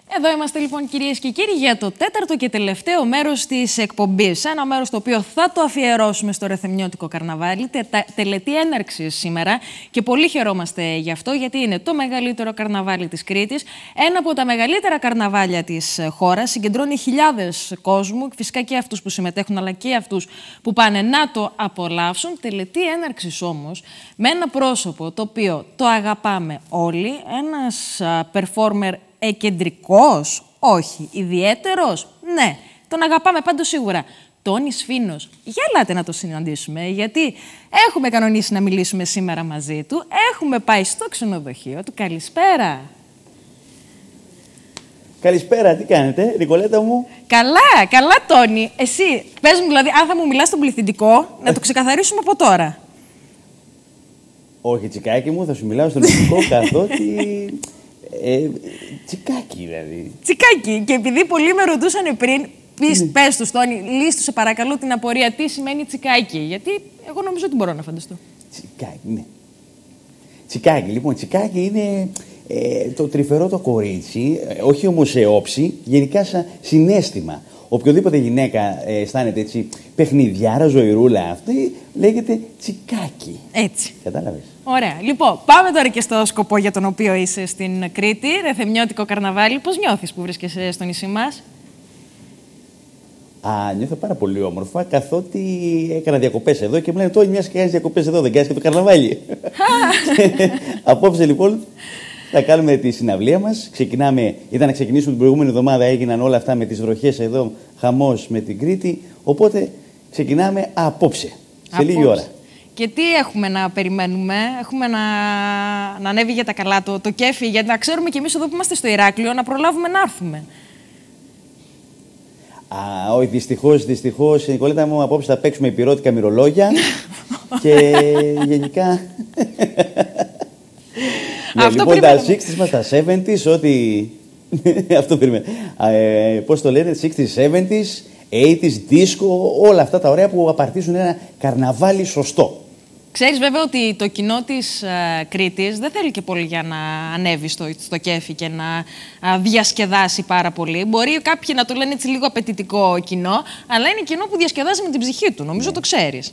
Εδώ είμαστε λοιπόν, κυρίες και κύριοι, για το τέταρτο και τελευταίο μέρος της εκπομπής. Ένα μέρος το οποίο θα το αφιερώσουμε στο Ρεθεμνιώτικο Καρναβάλι, τελετή έναρξης σήμερα. Και πολύ χαιρόμαστε γι' αυτό, γιατί είναι το μεγαλύτερο καρναβάλι της Κρήτης. Ένα από τα μεγαλύτερα καρναβάλια της χώρας. Συγκεντρώνει χιλιάδες κόσμου, φυσικά και αυτούς που συμμετέχουν, αλλά και αυτούς που πάνε να το απολαύσουν. Τελετή έναρξης όμως, με ένα πρόσωπο το οποίο το αγαπάμε όλοι. Ένας performer εκεντρικός, όχι. Ιδιαίτερος, ναι. Τον αγαπάμε πάντως σίγουρα. Τόνις Φίνος. Για ελάτε να το συναντήσουμε, γιατί έχουμε κανονίσει να μιλήσουμε σήμερα μαζί του. Έχουμε πάει στο ξενοδοχείο του. Καλησπέρα. Καλησπέρα, τι κάνετε, Νικολέτα μου? Καλά, καλά, Τόνι. Εσύ, πες μου, δηλαδή, αν θα μου μιλάς στον πληθυντικό, να το ξεκαθαρίσουμε από τώρα. Όχι, τσικάκι μου, θα σου μιλάω στον πληθυντικό, καθότι... τσικάκι, δηλαδή. Τσικάκι. Και επειδή πολλοί με ρωτούσαν πριν, πες του, Τόνι, λύστου σε παρακαλώ την απορία, τι σημαίνει τσικάκι. Γιατί εγώ νομίζω ότι μπορώ να φανταστώ. Τσικάκι, ναι. Τσικάκι, λοιπόν, τσικάκι είναι το τρυφερό το κορίτσι, όχι όμως σε όψη, γενικά σαν συναίσθημα. Οποιοδήποτε γυναίκα αισθάνεται έτσι παιχνιδιάρα, ζωηρούλα αυτή, λέγεται τσικάκι. Έτσι. Κατάλαβες. Ωραία. Λοιπόν, πάμε τώρα και στο σκοπό για τον οποίο είσαι στην Κρήτη, Ρεθεμνιώτικο Καρναβάλι. Πώς νιώθεις που βρίσκεσαι στο νησί μας? Νιώθω πάρα πολύ όμορφα, καθότι έκανα διακοπές εδώ και μου λένε: Τώρα μιας και κάνεις διακοπές εδώ, δεν κάνεις και το καρναβάλι? Απόψε λοιπόν θα κάνουμε τη συναυλία μας. Ήταν να ξεκινήσουμε την προηγούμενη εβδομάδα, έγιναν όλα αυτά με τις βροχές εδώ, χαμός με την Κρήτη. Οπότε ξεκινάμε απόψε, σε λίγη ώρα. Και τι έχουμε να περιμένουμε? Έχουμε να ανέβει για τα καλά το κέφι, για να ξέρουμε κι εμείς εδώ που είμαστε στο Ηράκλειο να προλάβουμε να έρθουμε. Όχι, δυστυχώς, Νικολέτα μου, απόψε θα παίξουμε υπηρώτικα μυρολόγια και γενικά... Λοιπόν, τα 60s μας, τα 70s, ό,τι... Αυτό περιμένω. Πώς το λένε, 60s, 70s, 80s, disco, όλα αυτά τα ωραία που απαρτίζουν ένα καρναβάλι σωστό. Ξέρεις βέβαια ότι το κοινό της Κρήτης δεν θέλει και πολύ για να ανέβει στο κέφι και να διασκεδάσει πάρα πολύ. Μπορεί κάποιοι να το λένε έτσι λίγο απαιτητικό κοινό, αλλά είναι κοινό που διασκεδάζει με την ψυχή του. Νομίζω το ξέρεις.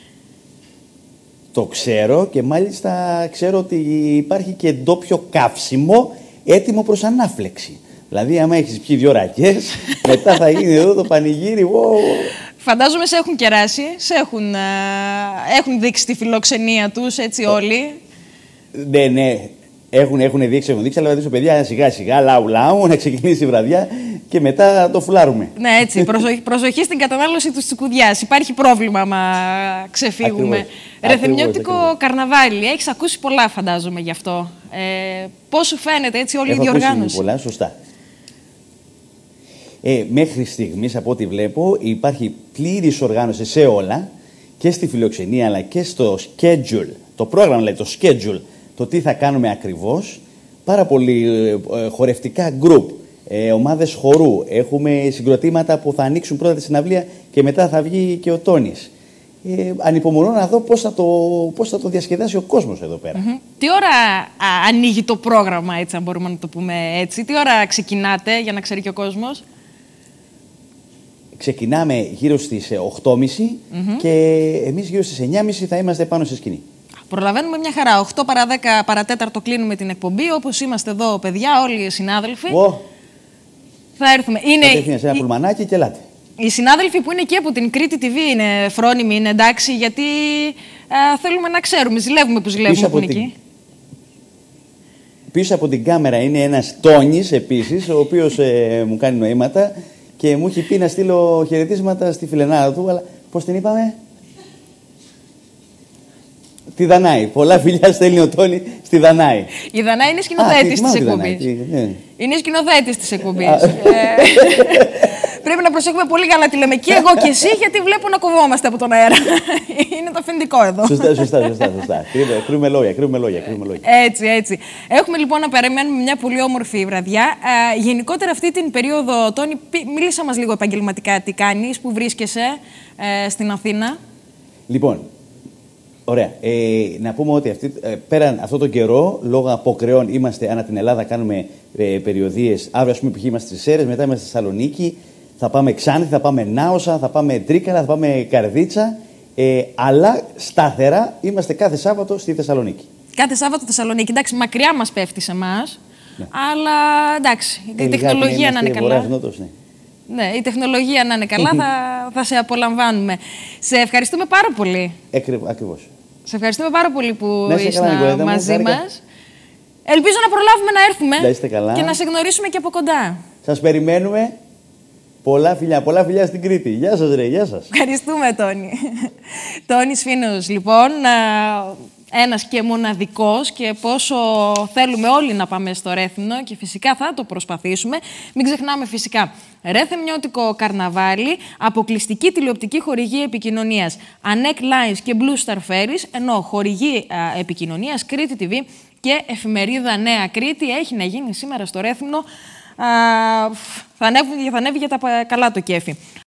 Το ξέρω και μάλιστα ξέρω ότι υπάρχει και ντόπιο καύσιμο έτοιμο προς ανάφλεξη. Δηλαδή, άμα έχεις πιει 2 ρακές, μετά θα γίνει εδώ το πανηγύρι. Φαντάζομαι σε έχουν κεράσει, έχουν δείξει τη φιλοξενία τους, έτσι όλοι. Ναι, έχουν δείξει, αλλά θα δείξω παιδιά σιγά-σιγά, λαού, να ξεκινήσει η βραδιά και μετά το φουλάρουμε. Ναι, έτσι, προσοχή στην κατανάλωση του τσικουδιάς. Υπάρχει πρόβλημα άμα ξεφύγουμε. Ρεθεμνιώτικο Καρναβάλι, έχεις ακούσει πολλά φαντάζομαι γι' αυτό. Πώς σου φαίνεται έτσι όλη η διοργάνωση? Ακούσει πολλά, σωστά. Μέχρι στιγμής, από ό,τι βλέπω, υπάρχει πλήρης οργάνωση σε όλα, και στη φιλοξενία αλλά και στο schedule. Το πρόγραμμα, δηλαδή το schedule, το τι θα κάνουμε ακριβώς. Πάρα πολύ χορευτικά group, ομάδες χορού. Έχουμε συγκροτήματα που θα ανοίξουν πρώτα τη συναυλία και μετά θα βγει και ο Τόνις. Ανυπομονώ να δω πώς θα το διασκεδάσει ο κόσμος εδώ πέρα. Τι ώρα ανοίγει το πρόγραμμα, έτσι, αν μπορούμε να το πούμε έτσι? Τι ώρα ξεκινάτε, για να ξέρει και ο κόσμος? Ξεκινάμε γύρω στις 8.30 και εμείς γύρω στις 9.30 θα είμαστε πάνω στη σκηνή. Προλαβαίνουμε μια χαρά. 8 παρά 10 παρατέταρτο κλείνουμε την εκπομπή. Όπως είμαστε εδώ, παιδιά, όλοι οι συνάδελφοι. Θα έρθουμε. Κατευθείαν σε ένα πουλμανάκι και ελάτε. Οι συνάδελφοι που είναι εκεί από την Κρήτη TV είναι φρόνιμοι, είναι εντάξει, γιατί θέλουμε να ξέρουμε. Ζηλεύουμε που ζηλεύουμε που είναι εκεί. Πίσω από την κάμερα είναι ένας Τόνις επίσης, ο οποίος μου κάνει νοήματα και μου έχει πει να στείλω χαιρετίσματα στη φιλενάδα του, αλλά πώς την είπαμε? Τη Δανάη. Πολλά φιλιά στέλνει ο Τόνι στη Δανάη. Η Δανάη είναι σκηνοθέτης της εκπομπής. Είναι σκηνοθέτης της εκπομπής. Πρέπει να προσέχουμε πολύ καλά τι λέμε και εγώ και εσύ, γιατί βλέπω να κοβόμαστε από τον αέρα. Είναι το αφεντικό εδώ. Σωστά. Κρύβουμε λόγια. Έτσι. Έχουμε λοιπόν να περιμένουμε μια πολύ όμορφη βραδιά. Γενικότερα αυτή την περίοδο, Τόνι, μίλησα μας λίγο επαγγελματικά τι κάνεις, που βρίσκεσαι στην Αθήνα. Λοιπόν, Ωραία. Να πούμε ότι πέραν αυτόν τον καιρό, λόγω αποκρεών, είμαστε ανά την Ελλάδα, κάνουμε περιοδίες. Αύριο, ας πούμε, π.χ. είμαστε στις Σέρρες, μετά είμαστε στη Θεσσαλονίκη, θα πάμε Ξάνθη, θα πάμε Νάωσα, θα πάμε Τρίκαλα, θα πάμε Καρδίτσα. Αλλά σταθερά είμαστε κάθε Σάββατο στη Θεσσαλονίκη. Κάθε Σάββατο Θεσσαλονίκη. Εντάξει, μακριά μας πέφτει σε εμάς. Ναι. Αλλά εντάξει, η τεχνολογία να είναι καλά. Ναι, η τεχνολογία να είναι καλά, θα σε απολαμβάνουμε. Σε ευχαριστούμε πάρα πολύ. Ακριβώς. Σε ευχαριστούμε πάρα πολύ που ήσουν μαζί μας. Ελπίζω να προλάβουμε να έρθουμε και να σε γνωρίσουμε και από κοντά. Σας περιμένουμε. Πολλά φιλιά στην Κρήτη. Γεια σας, ρε, γεια σας. Ευχαριστούμε, Τόνι. Τόνις Φίνος, λοιπόν, ένας και μοναδικός, και πόσο θέλουμε όλοι να πάμε στο Ρέθυμνο και φυσικά θα το προσπαθήσουμε. Μην ξεχνάμε φυσικά Ρεθεμνιώτικο Καρναβάλι, αποκλειστική τηλεοπτική χορηγή επικοινωνίας ANEC Lines και Blue Star Ferries, ενώ χορηγή επικοινωνίας Κρήτη TV και εφημερίδα Νέα Κρήτη. Έχει να γίνει σήμερα στο Ρέθυμνο. Θα ανέβει για τα καλά το κέφι.